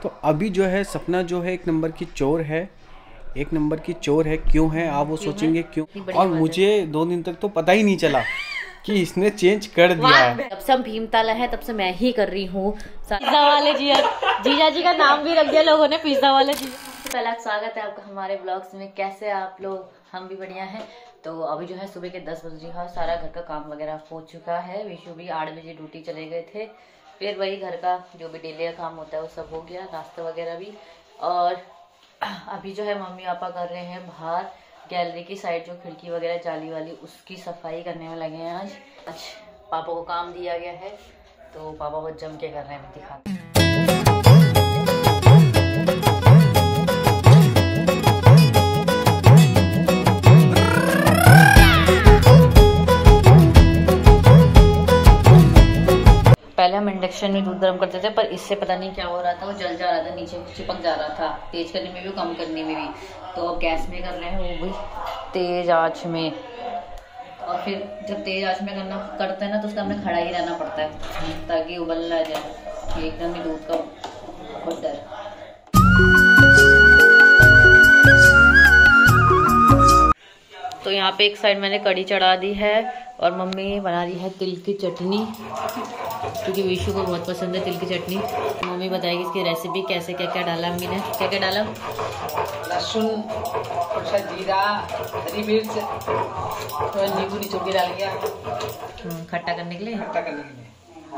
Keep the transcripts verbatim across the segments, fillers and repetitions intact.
तो अभी जो है सपना जो है एक नंबर की चोर है, एक नंबर की चोर है। क्यों है आप वो सोचेंगे क्यों, और मुझे दो दिन तक तो पता ही नहीं चला कि इसने चेंज कर दिया है। तब से भीमताला है तब से मैं ही कर रही हूँ। पिज्जा वाले जीजा जीजा जी का नाम भी रख दिया लोगों ने, पिज्जा वाले जीजा। पहला स्वागत है आपका हमारे ब्लॉग्स में। कैसे आप लोग? हम भी बढ़िया हैं। तो अभी जो है सुबह के दस बजे हाँ सारा घर का काम वगैरह हो चुका है। विशु भी आठ बजे ड्यूटी चले गए थे। फिर वही घर का जो भी डेली का काम होता है वो सब हो गया, नाश्ता वगैरह भी। और अभी जो है मम्मी पापा कर रहे हैं बाहर गैलरी की साइड, जो खिड़की वगैरह जाली वाली उसकी सफाई करने में लगे हैं। आज आज पापा को काम दिया गया है तो पापा बहुत जम के कर रहे हैं, दिखाते हैं। पहले हम इंडक्शन में दूध गर्म करते थे, पर इससे पता नहीं क्या हो रहा था, वो जल जा रहा था, नीचे चिपक जा रहा था, तेज करने में भी कम करने में भी। तो अब गैस में कर रहे हैं वो भी तेज आंच में। और फिर जब तेज आंच में करना करते हैं ना तो उसका हमें खड़ा ही रहना पड़ता है ताकि उबल ना जाए एकदम ही दूध का बटर। तो यहाँ पे एक साइड मैंने कढ़ी चढ़ा दी है और मम्मी बना रही है तिल की चटनी, क्योंकि विशु को बहुत पसंद है तिल की चटनी। मम्मी बताएगी इसकी रेसिपी, कैसे क्या क्या डाला मम्मी ने, क्या क्या डाला। लहसुन, जीरा, हरी मिर्च, तो नींबू निचोड़ के डाल दिया खट्टा करने के लिए, खट्टा करने के लिए,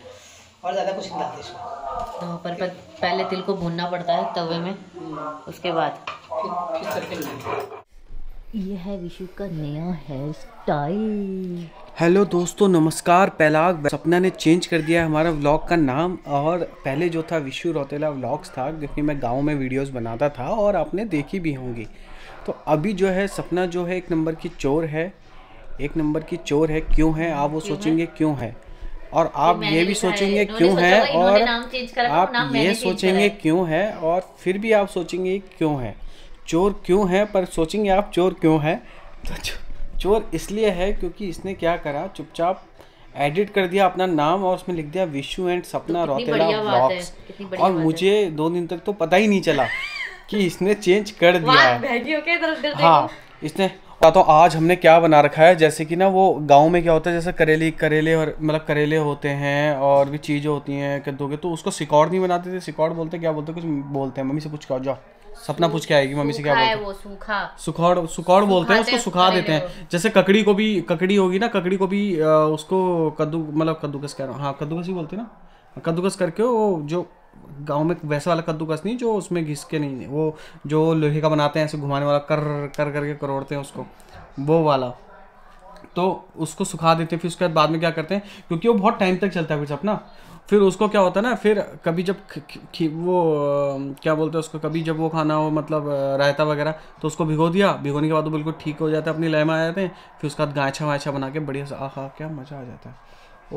और ज़्यादा कुछ नहीं डालते इसमें। तो पर, पर पहले तिल को भूनना पड़ता है तवे में, उसके बाद फिर फिर तड़के। ये है विशु का नया हेयर स्टाइल। हेलो दोस्तों, नमस्कार। पहला सपना ने चेंज कर दिया है हमारा व्लॉग का नाम, और पहले जो था विशु रौतेला व्लॉग्स था, क्योंकि मैं गांव में वीडियोस बनाता था और आपने देखी भी होंगी। तो अभी जो है सपना जो है एक नंबर की चोर है, एक नंबर की चोर है। क्यों है आप वो सोचेंगे क्यों है, और आप ये भी सोचेंगे क्यों है, और आप ये सोचेंगे क्यों है, और फिर भी आप सोचेंगे क्यों है। चोर क्यों है, पर सोचेंगे आप चोर क्यों है। तो चोर इसलिए है क्योंकि इसने क्या करा, चुपचाप एडिट कर दिया अपना नाम और उसमें लिख दिया विशु एंड सपना तो रौतेला व्लॉग्स, और मुझे दो दिन तक तो पता ही नहीं चला कि इसने चेंज कर दिया है। हाँ, इसने तो आज हमने क्या बना रखा है, जैसे कि ना वो गांव में क्या होता है, जैसे करेले करेले और मतलब करेले होते हैं और भी चीज़ें होती हैं कद्दू के, तो उसको सिकौड़ नहीं बनाते थे। सिकौड़ बोलते क्या बोलते कुछ बोलते हैं, मम्मी से पूछ के आओ जाओ। सपना पूछ के आएगी मम्मी से क्या बोलते हैं। वो सूखा सुखौड़ सुखौड़ बोलते हैं उसको, सुखा देते हैं। जैसे ककड़ी को भी, ककड़ी होगी ना, ककड़ी को भी आ, उसको कद्दू मतलब कद्दूकस कह रहा हूँ, हाँ कद्दूकस ही बोलते हैं ना। कद्दूकस करके वो जो गांव में वैसा वाला कद्दूकस नहीं जो उसमें घिस के नहीं, वो जो लोहे का बनाते हैं ऐसे घुमाने वाला, कर कर करके करोड़ते हैं उसको, वो वाला। तो उसको सुखा देते हैं। फिर उसके बाद में क्या करते हैं, क्योंकि वो बहुत टाइम तक चलता है फिर सपना, फिर उसको क्या होता है ना, फिर कभी जब ख, ख, वो क्या बोलते हैं उसको, कभी जब वो खाना हो मतलब रायता वगैरह, तो उसको भिगो दिया, भिगोने के बाद वो बिल्कुल ठीक हो जाता है, अपनी लय में आ जाते हैं। फिर उसका गायछा वायछा बना के बढ़िया से, आहा क्या मज़ा आ जाता है।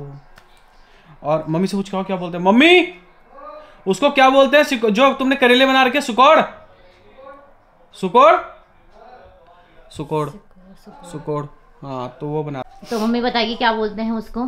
ओहो। और मम्मी से पूछ के क्या बोलते हैं, मम्मी उसको क्या बोलते हैं जो तुमने करेले बना रखे, सुकौड़ सुकौड़ सुकौड़ सुकौड़ हाँ, तो वो बना। तो मम्मी बताएगी क्या बोलते हैं उसको,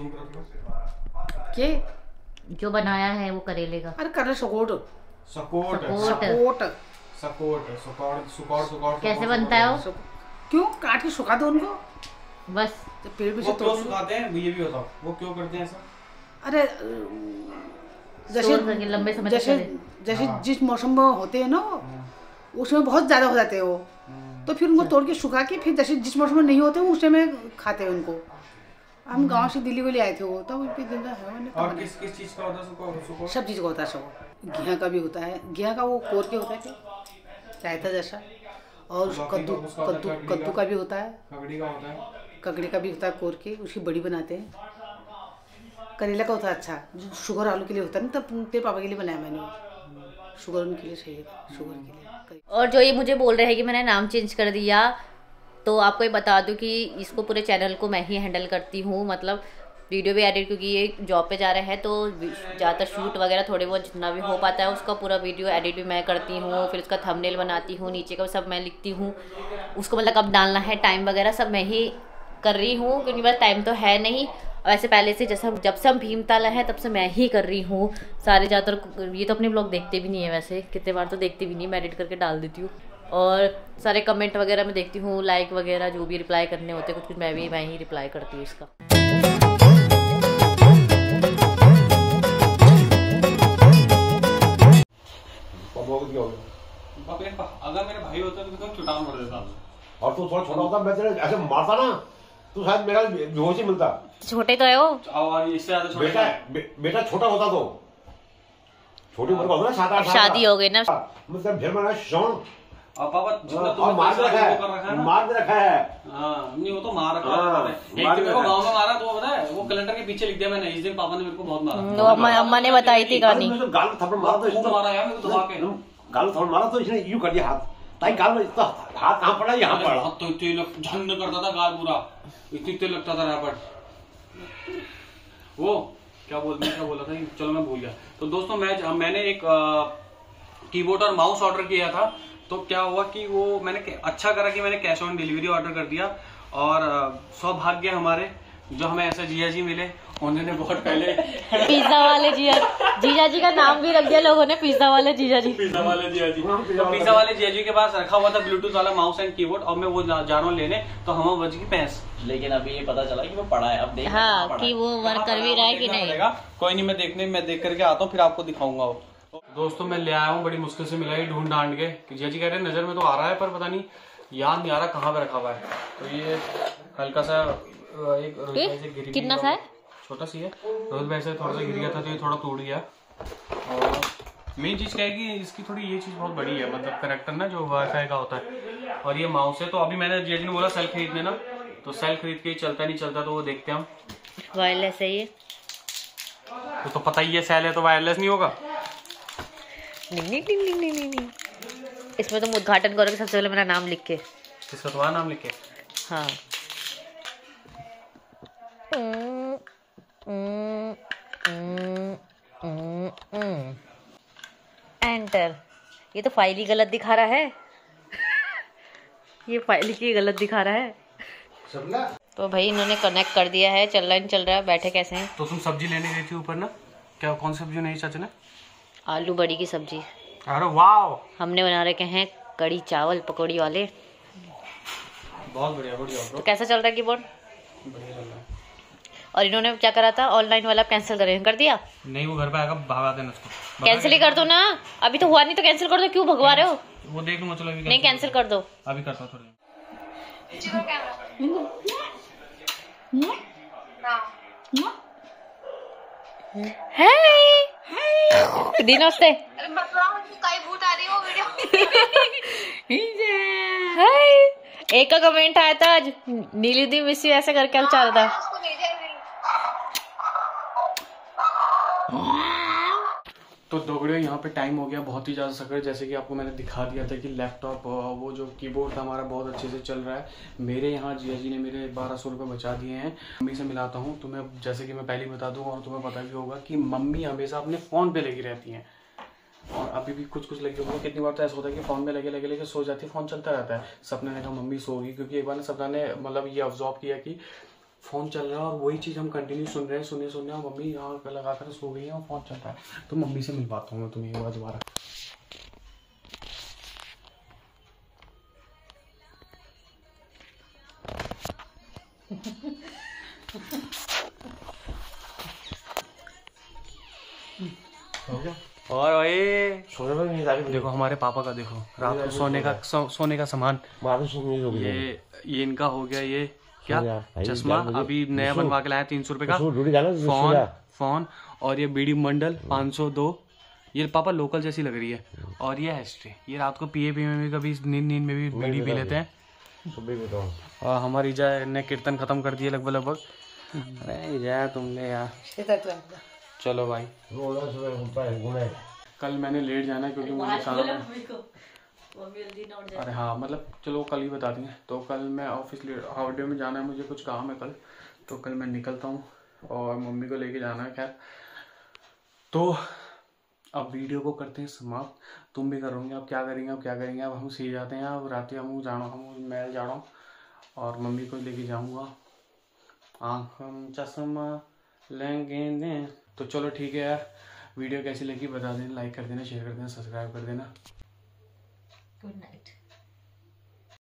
के जो बनाया है वो करेले का। अरे करेले सकोट सकोट सकोट सकोट सुकौड़ सुकौड़ सुकौड़ कैसे बनता है वो? क्यों काट के सुखा दो उनको बस, तो पेड़ पे से तो सुखाते हैं, ये भी बताओ वो क्यों करते हैं ऐसा। अरे जैसे लंबे समय जैसे जैसे जिस मौसम में होते हैं ना उसमें बहुत ज्यादा हो जाते हैं वो, तो फिर उनको तोड़ के सुखा के फिर जैसे जिस मौसम में नहीं होते उस टाइम खाते हैं उनको। हम गांव से दिल्ली को ले आए थे वो, तो है। और किस किस चीज का होता है सुकौड़? सब चीज़ का होता है सुकौड़। गेहूं का भी होता है, गेहूं का वो कोर के होता है रायता जैसा, और कद्दू कद्दू कद्दू का भी होता है, ककड़ी का होता है, ककड़ी का भी होता है कोर के, उसकी बड़ी बनाते हैं। करेला का होता है अच्छा, जो शुगर आलू के लिए होता है ना, तब तेरे पापा के लिए बनाया मैंने, शुगर उनके लिए सही है, शुगर के लिए। और जो ये मुझे बोल रहे हैं कि मैंने नाम चेंज कर दिया, तो आपको ये बता दूं कि इसको पूरे चैनल को मैं ही हैंडल करती हूँ, मतलब वीडियो भी एडिट, क्योंकि ये जॉब पे जा रहे हैं तो ज़्यादातर शूट वगैरह थोड़े बहुत जितना भी हो पाता है उसका पूरा वीडियो एडिट भी मैं करती हूँ, फिर उसका थंबनेल बनाती हूँ, नीचे का सब मैं लिखती हूँ, उसको मतलब कब डालना है टाइम वगैरह सब मैं ही कर रही हूँ, क्योंकि बस टाइम तो है नहीं। वैसे पहले से जैसा जब से हम भीमताल है तब से मैं ही कर रही हूँ सारे ज़्यादातर। ये तो अपने ब्लॉग देखते भी नहीं है, वैसे कितने बार तो देखते भी नहीं, मैं एडिट करके डाल देती हूँ। और सारे कमेंट वगैरह मैं देखती हूँ, लाइक वगैरह जो भी रिप्लाई करने होते हैं कुछ कुछ मैं भी मैं ही रिप्लाई करती हूँ इसका। अगर मेरे भाई होता तो चुटान मार देता और तू थोड़ा छोटा होता मैं तेरे ऐसे मारता ना तो शायद मेरा बेहोश ही मिलता। छोटे तो है वो, और इससे ज्यादा छोटा बेटा बे, बेटा छोटा होता तो छोटी उम्र का होता ना सात आठ साल शादी हो गई ना मतलब फिर मैंने श्रवण और पापा जितना और मार रखा है मार रखा है। हाँ नहीं वो तो मार रखा है। एक दिन मेरे को गाँव में मारा तो पता है वो कैलेंडर के पीछे लिख दिया मैंने, इस दिन पापा ने मेरे को बहुत मारा। वो अम्मा अम्मा ने बताई थी कहानी। गाल थप्पड़ मारा तो इसको मारा यार मेरे को दबा के, गाल थप्पड़ मारा तो इसने यूं कर दिया हाथ ताकि गाल में इतना हाथ कहाँ पड़ा यहाँ पड़ा हाथ तो इतने झन करता था गाल पूरा इतने इतने लगता था रैपट। वो क्या बोल मैं क्या बोला था चलो मैं भूल गया। तो दोस्तों मैं मैंने एक कीबोर्ड और माउस ऑर्डर किया था। तो क्या हुआ कि वो मैंने अच्छा करा कि मैंने कैश ऑन डिलीवरी ऑर्डर कर दिया। और सौभाग्य हमारे जो हमें ऐसे जीजा जी मिले उन्होंने बहुत पहले पिज्जा वाले जीजा जीजा जी का नाम भी रख दिया लोगों ने, पिज्जा वाले जीजा जी। पिज्जा वाले जीजा जी तो पिज्जा वाले जीजा जी के पास रखा हुआ था ब्लूटूथ वाला माउस एंड कीबोर्ड और मैं वो जा, जा रहा हूँ लेने तो हम बज की पैंस। लेकिन अभी ये पता चला कि वो पड़ा है, अब देख हाँ कि वो वर्क कर भी रहा है कि नहीं। कोई नहीं मैं देखने मैं देख करके आता हूँ फिर आपको दिखाऊंगा वो। दोस्तों मैं ले आया हूँ, बड़ी मुश्किल से मिला ढूंढ ढांड के। जीजा जी कह रहे हैं नजर में तो आ रहा है पर पता नहीं याद नहीं आ रहा कहाँ पे रखा हुआ है। तो ये हल्का सा एक कितना सा है, छोटा सी है। रोहित भाई से थोड़ा सा गिर गया था तो ये थोड़ा टूट गया। और मेन चीज क्या है कि इसकी थोड़ी ये चीज बहुत बड़ी है, मतलब करेक्टर ना जो वाईफाई का होता है और ये माउस है। तो अभी मैंने जीजा जी ने बोला सेल खरीदने ना, तो सेल खरीद के चलता नहीं चलता तो वो देखते हैं हम। वायरलेस है ये तो, तो पता ही है सेल है तो वायरलेस नहीं होगा। नहीं नहीं नहीं नहीं नहीं नहीं इसमें तुम उद्घाटन करोगे सबसे पहले मेरा नाम लिख के। किसका तुम्हारा नाम लिख के? हाँ एंटर। ये तो फाइल ही गलत दिखा रहा है ये फाइल ही गलत दिखा रहा है। तो भाई इन्होंने कनेक्ट कर दिया है, चल रहा है चल रहा है। बैठे कैसे हैं? तो तुम सब्जी लेने गई थी ऊपर ना, क्या कौन सी सब्जी नहीं चाचा ने? आलू बड़ी की सब्जी। अरे वाह, हमने बना रखे हैं कड़ी चावल पकौड़ी वाले। बहुत बढ़िया बढ़िया। तो कैसा चल रहा है कीबोर्ड? बढ़िया चल रहा है। और इन्होंने क्या करा था ऑनलाइन वाला कैंसिल करें कर दिया? नहीं वो घर पे आएगा भगा देना उसको। कैंसिल ही कर दो ना, अभी तो हुआ नहीं तो कैंसिल कर दो, क्यों भगवा रहे हो? वो देख लो चलो नहीं कैंसिल कर दो। अभी करता हूँ थोड़ी। नमस्ते। एक का कमेंट आया था आज, नीली दी मिस यू ऐसे करके अब चल रहा था। तो दोगड़े यहाँ पे टाइम हो गया बहुत ही ज़्यादा सकर, जैसे कि आपको मैंने दिखा दिया था कि लैपटॉप वो जो कीबोर्ड था हमारा बहुत अच्छे से चल रहा है। मेरे यहाँ जिया जी ने मेरे बारह सौ रुपये बचा दिए हैं। मम्मी से मिलाता हूँ तो मैं जैसे कि मैं पहले बता दूँ और तुम्हें पता भी होगा कि मम्मी हमेशा अपने फ़ोन पे लगी रहती हैं और अभी भी कुछ कुछ लगे हुए। कितनी बार तो ऐसा होता है कि फ़ोन में लगे लगे लगे सो जाती है, फ़ोन चलता रहता है। सपने ने कहा मम्मी सो गई, क्योंकि एक बार सपना ने मतलब ये ऑब्जर्व किया कि फ़ोन चल रहा है और वही चीज़ हम कंटिन्यू सुन रहे हैं सुनने सुनने और मम्मी यहाँ लगा कर सो गई है और फ़ोन चल रहा है। तो मम्मी से मिलवाता हूँ मैं तुम्हें एक बार दोबारा। हो गया। और भाई सोने देखो हमारे पापा का, देखो रात को सोने का सो, सोने का सामान। ये ये इनका हो गया, ये क्या चश्मा अभी नया बनवा के लाया तीन सौ रुपए का। फोन फोन और ये बीड़ी मंडल पाँच सौ दो, ये पापा लोकल जैसी लग रही है। और ये हिस्ट्री, ये रात को पिए पिए में भी कभी नींद नींद में भी बीड़ी पी लेते हैं। और हमारी इजा ने कीर्तन खत्म कर दिया लगभग लगभग। अरे इजा तुमने यार चलो भाई। कल मैंने लेट जाना है क्योंकि मुझे काम है। अरे हाँ मतलब चलो कल ही बता देंगे। तो कल मैं ऑफिस हाउडे में जाना है, मुझे कुछ काम है कल, तो कल मैं निकलता हूँ और मम्मी को लेके जाना है। खैर तो अब वीडियो को करते हैं समाप्त। तुम भी करोगे, अब क्या करेंगे अब क्या करेंगे अब हम सी जाते हैं। अब रात हम जाना हम मैं जा रहा हूँ और मम्मी को लेके जाऊँगा। आँख हम चश्मा लेंगे दे। तो चलो ठीक है यार, वीडियो कैसी लगी बता देना, लाइक कर देना, शेयर कर देना, सब्सक्राइब कर देना। Good night.